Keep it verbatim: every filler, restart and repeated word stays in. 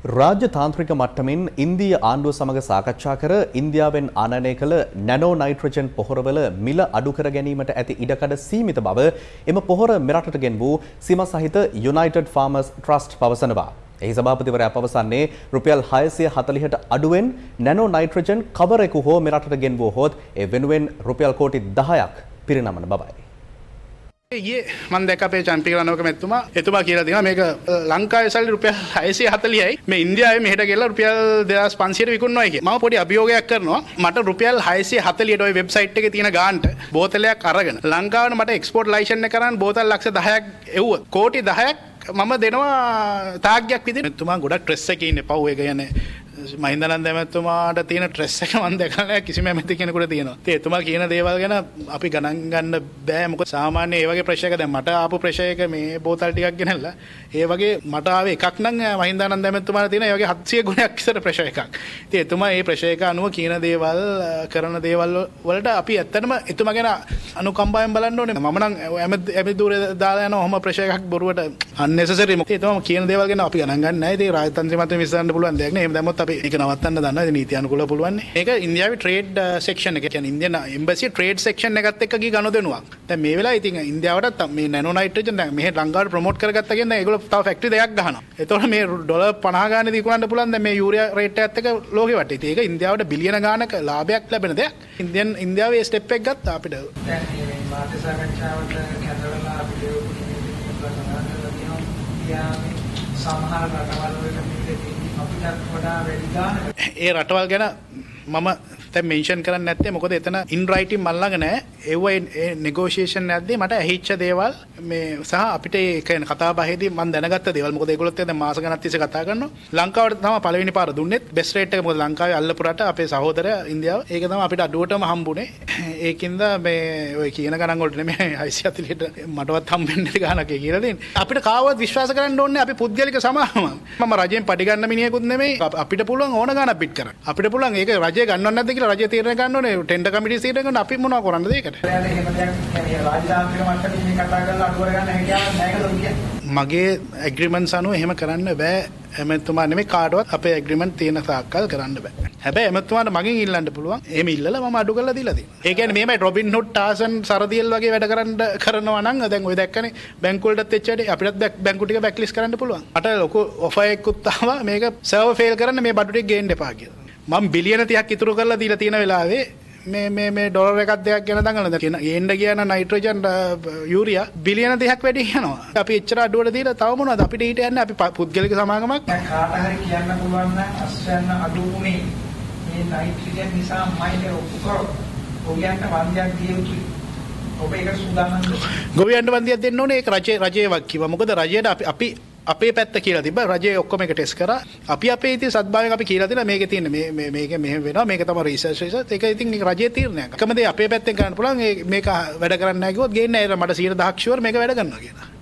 රාජ්‍ය තාන්ත්‍රික මට්ටමින් ඉන්දීය ආණ්ඩුව සමග සාකච්ඡා කර ඉන්දියාවෙන් ආනයනය කළ නැනෝ නයිට්‍රජන් පොහොරවල මිල අඩු කර ගැනීමට ඇති ඉඩකඩ සීමිත බව එම පොහොර මෙරටට ගෙන වූ සීම සහිත යුනයිටඩ් ෆාමර්ස් ට්‍රස්ට් පවසනවා. එහි සභාපතිවරයා පවසන්නේ රුපියල් හයසිය හතළිහට අඩුවෙන් නැනෝ නයිට්‍රජන් කවරෙකු හෝ මෙරටට ගෙන වූහොත් ඒ වෙනුවෙන් රුපියල් කෝටි දහයක් පිරිනමන බවයි. ये මම දැක්ක අපේ චන්පික රණවක මෙතුමා එතුමා කියලා දෙනවා මේක ලංකාවේ සල්ලි රුපියල් හයසිය හතළිහයි මේ ඉන්දියාවේ මෙහෙට ගෙල්ලා රුපියල් දෙදාස් පන්සියයට විකුණනවා කියලා. මම පොඩි අභියෝගයක් කරනවා මට රුපියල් හයසිය හතළිහට ওই වෙබ්සයිට් එකේ තියෙන ගානට බෝතලයක් අරගෙන ලංකාවට මට එක්ස්පෝර්ට් ලයිසන් එක කරන් බෝතල් ලක්ෂ දහයක් එව්වොත් කෝටි දහයක් මම දෙනවා තාග්ගයක් විදිහට. මෙතුමා ගොඩක් ට්‍රෙස් එකේ ඉන්නේ පව් එක කියන්නේ මහින්දානන්ද ඇමතුමාට තියෙන ට්‍රෙස් එක මම දැකලා නැහැ කිසිම ඇමති කෙනෙකුට තියෙනවා. ඉතින් එතුමා කියන දේවල් ගැන අපි ගණන් ගන්න බෑ මොකද සාමාන්‍ය ඒ වගේ ප්‍රෙෂර් එක දැන් මට ආපු ප්‍රෙෂර් එක මේ බෝතල් ටිකක් ගෙනල්ලා ඒ වගේ මට ආවේ එකක් නම් මහින්දානන්ද ඇමතුමාට තියෙන ඒ වගේ හත්සිය ගුණයක් ඉස්සර ප්‍රෙෂර් එකක්. ඉතින් එතුමා මේ ප්‍රෙෂර් එක අනුව කියන දේවල් කරන දේවල් වලට අපි ඇත්තටම එතුමා ගැන අනුකම්පාවෙන් බලන්න ඕනේ. මම නම් ඇමති දූරේ දාලා යනවා ඔහම ප්‍රෙෂර් එකක් බොරුවට unnecessary මොකද එතුමා කියන දේවල් ගැන අපි ගණන් ගන්න නැහැ. ඉතින් රාජතන්ත්‍රය මත විශ්සන්න පුළුවන් දෙයක් නේ. එහෙම දැම්මොත් අපි ඒක නවත්තන්න දන්නවා. ඒ නීති අනුකූලව පුළුවන් නේ. මේක ඉන්දියාවේ ට්‍රේඩ් සෙක්ෂන් එක කියන්නේ ඉන්දියන් එම්බසි ට්‍රේඩ් සෙක්ෂන් එකත් එක්ක ගිහ ගනුදෙනුවක්. දැන් මේ වෙලාවේ ඉතින් ඉන්දියාවටත් මේ නැනෝ නයිට්‍රජන් දැන් මෙහෙ ලංකාවට ප්‍රොමෝට් කරගත්තා කියන්නේ දැන් ඒගොල්ලෝ තව ෆැක්ටරි දෙකක් ගහනවා. එතකොට මේ ඩොලර් පනහ ගානේ දීකුණන්න පුළුවන් දැන් මේ යූරියා රේට් එකත් එක්ක ලෝකෙ වටේ. ඉතින් ඒක ඉන්දියාවට බිලියන ගානක ලාභයක් ලැබෙන දෙයක්. ඉන්දියන් ඉන්දියාවේ ස්ටෙප් එක ගත්තා අපිට. දැන් මේ මාධ්‍ය සාකච්ඡාවට කැඳවලා අපිට සමහර රටවල් වල අපිට වඩා වැඩි ගානක ඒ රටවල් ගැන මම දැන් මෙන්ෂන් කරන්නේ නැත්තේ මොකද එතන ඉන් රයිටින් මල් ළඟ නැහැ. ඒ නෙගෝෂියේෂන් නැද්දී මට ඇහිච්ච දේවල් මේ සහ අපිට ඒ කියන්නේ කතා බහේදී මම දැනගත්ත දේවල් මොකද ඒගොල්ලොත් දැන් මාස ගණන් තිස්සේ කතා කරනවා. ලංකාවට තමයි පළවෙනි පාර දුන්නෙත් බෙස්ට් රේට් එක මොකද ලංකාවේ අල්ලපු රට අපේ සහෝදරයා ඉන්දියාව. ඒක තමයි අපිට අඩුවටම හම්බුනේ. ඒකින්ද මේ ඔය කියන ගණන් වලට නෙමෙයි හයසිය හතළිහට මටවත් හම්බෙන්නේ ගානක් කියලා දෙන්නේ. අපිට කාවවත් විශ්වාස කරන්න ඕනේ අපි පුද්ගලික සමාගම. මම රජයෙන් පඩි ගන්න මිනිහෙකුත් නෙමෙයි. අපිට පුළුවන් ඕන ගානක් බිට් කරන්න. අපිට පුළුවන් ඒක රජය ගන්නව නැද්ද කියලා රජය තීරණය ගන්න ඕනේ. ටෙන්ඩර් කමිටුව තීරණය කරන අපි මොනවා කරන්නද ඒකට? එහෙම දෙයක් කියන්නේ රාජ්‍යතාන්ත්‍රික මට්ටමින් මේ කතා කරලා අඩුව ගන්න හැකියාවක් නැහැ කියලා කියන්නේ. මගේ ඇග්‍රීමන්ට්ස් අනුව එහෙම කරන්න බෑ. එමෙතුමා නෙමෙයි කාටවත් අපේ ඇග්‍රීමන්ට් තියෙන තාක්කල් කරන්න බෑ. හැබැයි එමෙතුමාට මගෙන් ඉල්ලන්න පුළුවන්. එහෙම ඉල්ලලා මම අඩු කරලා දීලා තියෙනවා. ඒ කියන්නේ මේමයි රොබින් හුඩ් ටාසන් සරදියල් වගේ වැඩ කරන්න කරනවා නම් දැන් ඔය දැක්කනේ බැංකු වලටත් එච්චරයි අපිටත් බැංකු ටික බැක්ලිස්ට් කරන්න පුළුවන්. මට ලොකු ඔෆර් එකකුත් ආවා මේක සර්වර් ෆේල් කරන්න මේ බඩු ටික ගේන්න එපා කියලා. මම බිලියන තිහක් ඉතුරු කරලා දීලා තියෙන වෙලාවේ මේ මේ මේ ඩොලර් එකක් දෙකක් ගැන දඟලන කියන ගේන්න කියන නයිට්‍රජන් යූරියා බිලියන තිහක් වැඩි යනවා. අපි එච්චර අඩුවට දීලා තව මොනවද අපිට ඊට යන්නේ අපි පුද්ගලික සමාගමක්. දැන් කාට හරි කියන්න පුළුවන් නම් අස්වැන්න අඩු වුණේ මේ නයිට්‍රජන් නිසා මයිලේ ඔප්පු කරොත් ඔයයන්ට වන්දියක් දිය යුතුයි. ඔබ ඒක සූදානම්ද? ගොවියන්ට වන්දියක් දෙන්න ඕනේ ඒක රජේ රජේ වක් කිව්වා. මොකද රජයට අපි අපි අපේ පැත්ත කියලා තිබ්බා. රජය ඔක්කොම එක ටෙස්ට් කරා. අපි අපේ ඉතින් සත්භාවයෙන් අපි කියලා දෙනවා මේකේ තියෙන මේ මේ මේක මෙහෙම වෙනවා. මේක තමයි රිසර්ච් රිසර්ච්. ඒක ඉතින් රජයේ තීරණයක්. එකම දේ අපේ පැත්තෙන් කරන්න පුළුවන්. මේක වැඩ කරන්නේ නැහැ කිව්වොත් ගේන්නේ නැහැ. මට සියයට දහයක් ෂුවර් මේක වැඩ කරනවා කියලා.